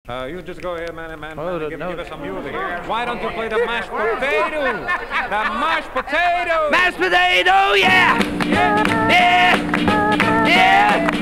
You just go ahead, man, give us some music. No. Why don't you play the mashed potato? The mashed potato! Mashed potato, yeah! Yeah! Yeah! Yeah!